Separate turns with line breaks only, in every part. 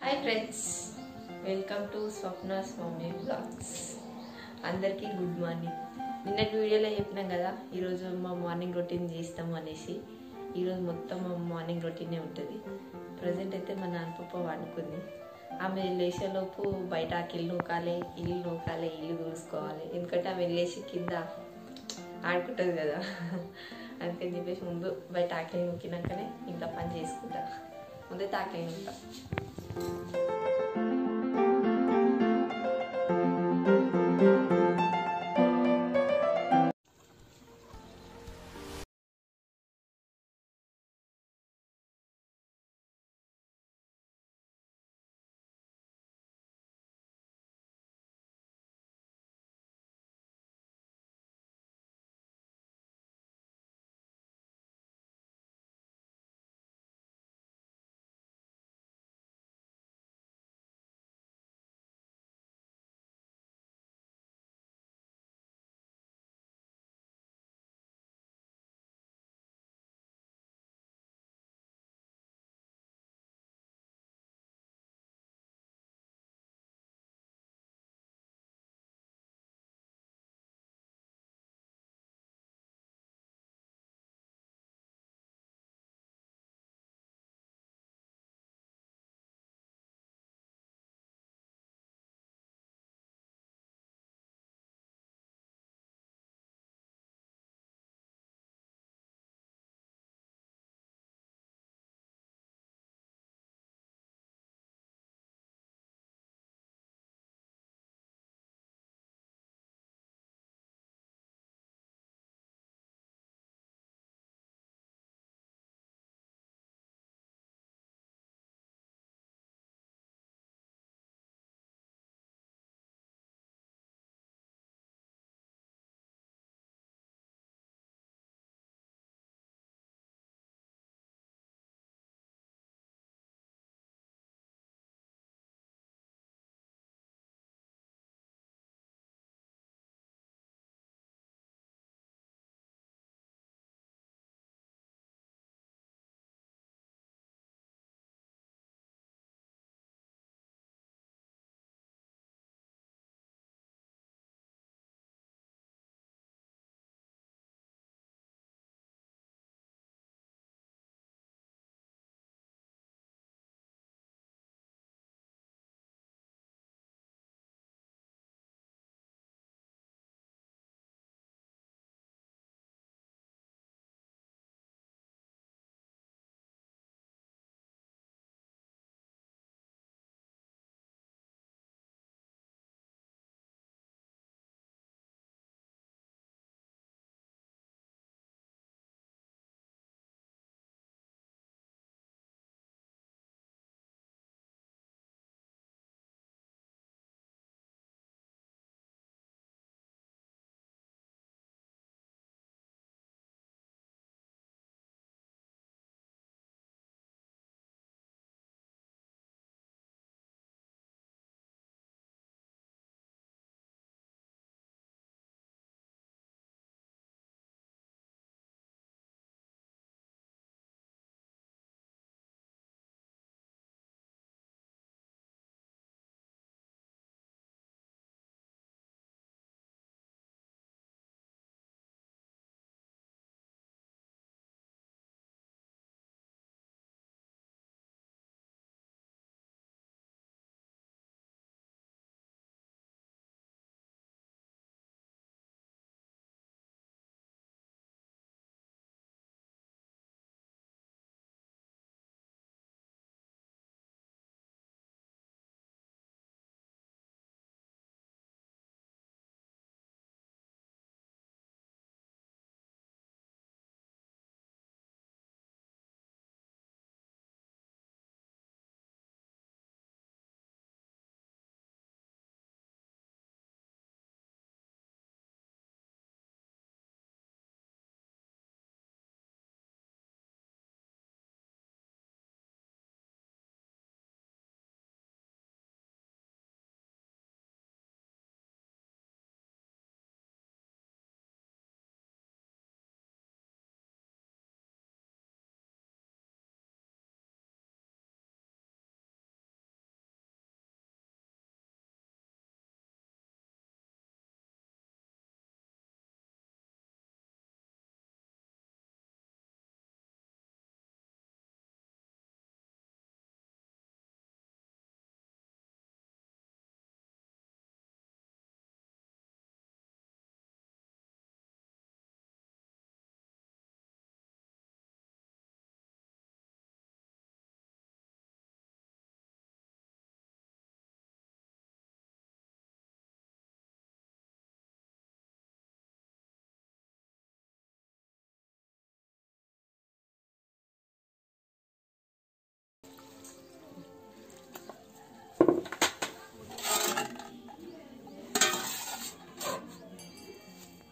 Hi friends, welcome to SwapnaSwamy vlogs. అందరికీ good morning. నిన్నటి వీడియోలో చెప్పినాం కదా ఈరోజు మా మార్నింగ్ రొటీన్ చేస్తాము అనేసి. ఈరోజు మొత్తం మా మార్నింగ్ రొటీనే ఉంటుంది. ప్రజెంట్ అయితే మా నాన్నపప్ప వండుకుంది. ఆమె లేచేలోపు బయట ఇల్లు నూకాలి, ఇల్లు దూసుకోవాలి. ఎందుకంటే ఆమె లేచి కింద ఆడుకుంటుంది కదా, అందుకని చెప్పేసి ముందు బయట ఆకలి నూకినాకనే ఇంత పని చేసుకుంటా. ముందే తాకలి నూకుతా.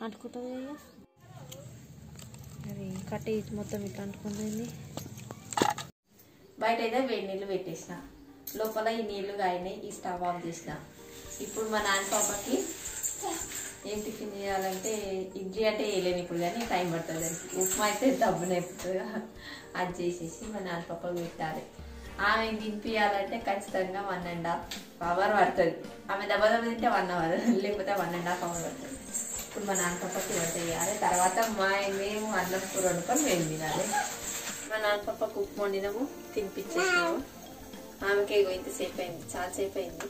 అంటుకుంటుంది కదా అది కట్టే మొత్తం ఇట్లా అంటుకుంటుంది. బయట అయితే వేడి నీళ్ళు పెట్టేసిన, లోపల ఈ నీళ్లు కాయినాయి. ఈ స్టవ్ ఆఫ్ చేసిన. ఇప్పుడు మా నాన్న పాపకి ఏం టిఫిన్ చేయాలంటే ఇడ్లీ అంటే వేయలేను ఇప్పుడు, కానీ టైం పడుతుంది దానికి. ఉప్మా అయితే దబ్బున అయిపోతుందిగా, అది చేసేసి మా నాన్న పాపకు పెట్టాలి. ఆమె తినిపించాలంటే ఖచ్చితంగా 1.5 hour పడుతుంది. ఆమె దెబ్బ తింటే 1 hour, లేకపోతే 1.5 hour పడుతుంది. ఇప్పుడు మా నాన్న పాపకి వంట చేయాలి. తర్వాత మేము అన్నం కూర వండుకొని మేము తినాలి. మా నాన్న పాపకు ఉప్మా వండినాము, తినిపించేసినాము. ఆమెకి ఇంతసేపు అయింది, చాలాసేపు అయింది.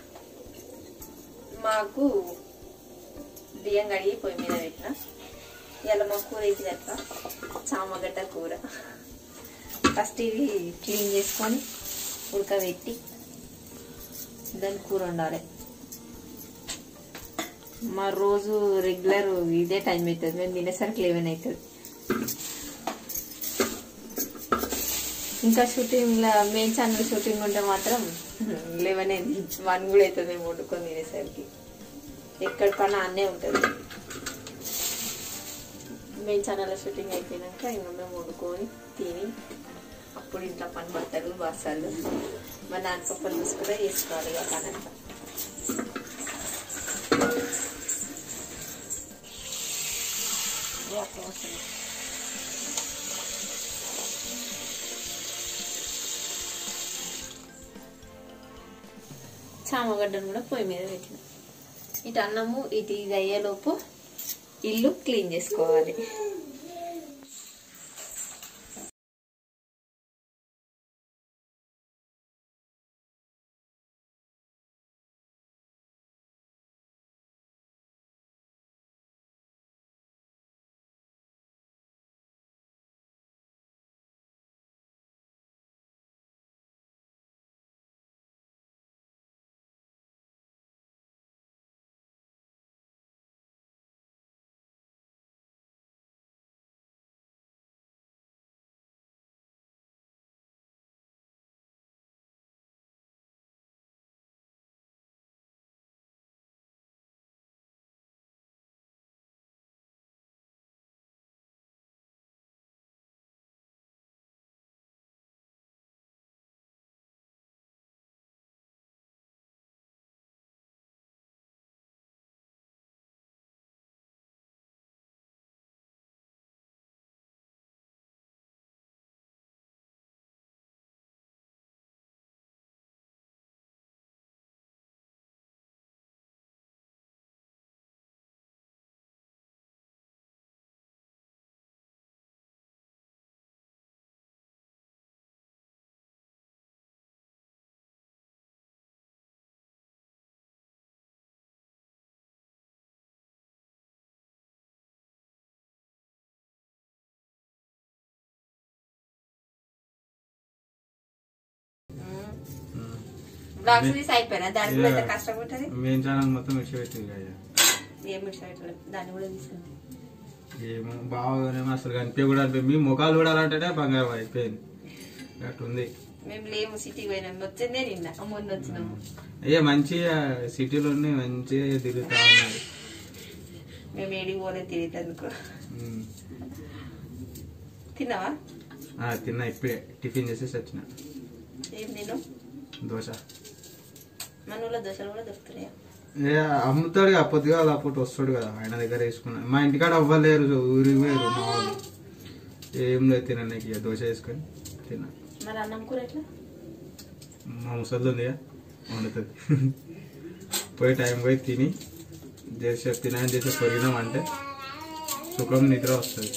మాకు బియ్యం కడిగి పొయ్యి మీద పెట్టిన. ఇలా మా కూర ఇది అట్లా చామగడ్డ కూర. ఫస్ట్ ఇవి క్లీన్ చేసుకొని ఉడకబెట్టి దాన్ని కూర వండాలి. మా రోజు రెగ్యులర్ ఇదే టైం అవుతుంది, మేము తినేసరికి 11 అవుతుంది. ఇంకా షూటింగ్ మెయిన్ ఛానల్ షూటింగ్ ఉంటే మాత్రం 11 అయింది, 1 కూడా అవుతుంది మేము వండుకొని తినేసరికి. ఎక్కడ పని అన్నే ఉంటుంది. మెయిన్ ఛానల్ షూటింగ్ అయిపోయినాక ఇంకా మేము వండుకొని తిని అప్పుడు ఇంట్లో పని బట్టలు బస్సాలు మా నాన్న పప్పలు చూసుకుంటే వేసుకోవాలి ఇక పనంతా. చామగడ్డను కూడా పొయ్యి మీద పెట్టిన. ఇటు అన్నము ఇటు ఇది అయ్యేలోపు ఇల్లు క్లీన్ చేసుకోవాలి. బ్లాగ్స్ తీసి అయిపోయినా దాని కూడా ఎంత కష్టం ఉంటుంది.
మెయిన్ ఛానల్ మొత్తం విడిచిపెట్టింది కదా,
ఏం విడిచిపెట్టలేదు, దాన్ని కూడా తీసుకుంది.
ఏమో బాగోనేమో అసలు కనిపి కూడా మీ ముఖాలు చూడాలంటేనే బంగారం అయిపోయింది అట్టుంది.
మేము లేము, సిటీకి పోయినాం, వచ్చిందే నిన్న మొన్న వచ్చినాము.
అయ్యే మంచిగా సిటీలో మంచిగా తిరుగుతా ఉన్నారు.
మేము ఏడికి పోలేదు తిరిగేందుకు. తిన్నావా?
తిన్నా, ఇప్పుడే టిఫిన్ చేసేసి వచ్చిన.
ఏం తిన్నావు?
దోశ.
మన ఊళ్ళో దోశలు కూడా దొరుకుతున్నాయా?
అమ్ముతాడు కదా, పొద్దుగా అప్పుడు వస్తాడు కదా, ఆయన దగ్గర వేసుకున్నా. మా ఇంటికాడ అవ్వలేరు, ఊరికి వేరు మా వాళ్ళు. ఏం లేదు తినడానికి, దోశ వేసుకొని తిన్నా.
మరి అన్నం కూర ఎట్లా?
మా ముసలి ఉందిగా వండుతుంది. పోయి టైం పోయి తిని చేసే తినని చేసే పొరిగినామంటే సుఖం నిద్ర వస్తుంది.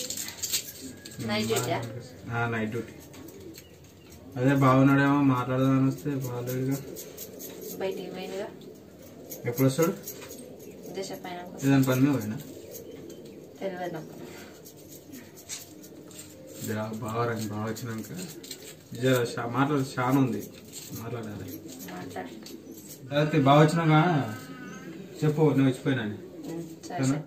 Night duty. అదే బాగున్నాడేమో మాట్లాడదామని వస్తే బాగాలేడుగా,
బయటికి పోయినగా.
ఎప్పుడు వస్తాడు? ఏదైనా పని మీద పోయినా
తెలియదు.
బాగా రండి, బాగా వచ్చినాక మాట్లాడు, చాలా ఉంది మాట్లాడాలి. బాగా వచ్చినాక చెప్పు, నువ్వు వచ్చిపోయినా.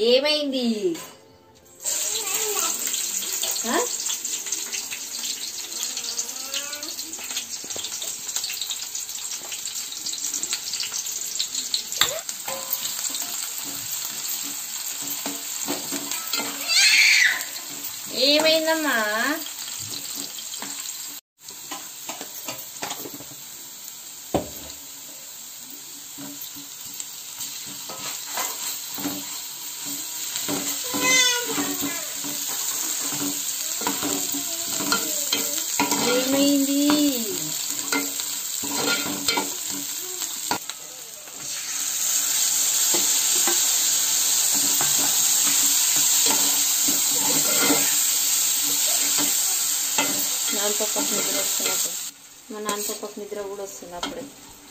ఏమైంది? ఏమైందమ్మా? ఏమైంది? నాన్న పక్కకు నిద్ర వస్తున్నప్పుడు మా నాన్న పక్కకు నిద్ర కూడా వస్తుంది అప్పుడే.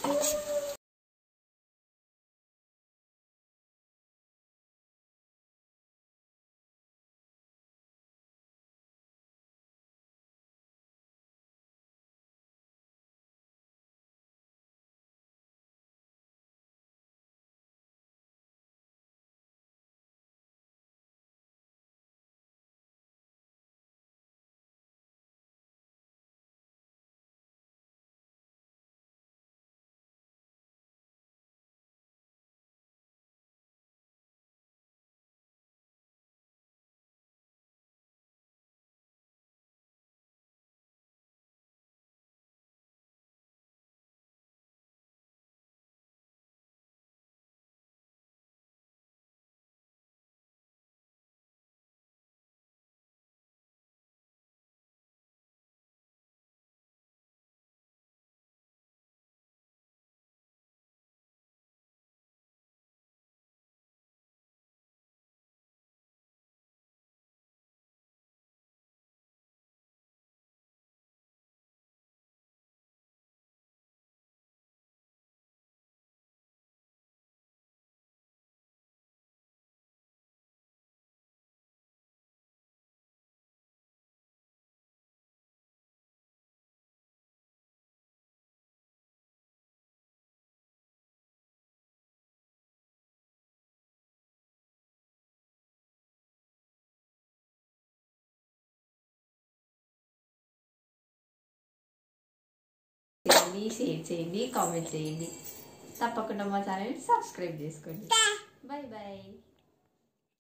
షేర్ చేయండి, కామెంట్ చేయండి, తప్పకుండా మా ఛానల్ సబ్స్క్రైబ్ చేసుకోండి. Bye bye.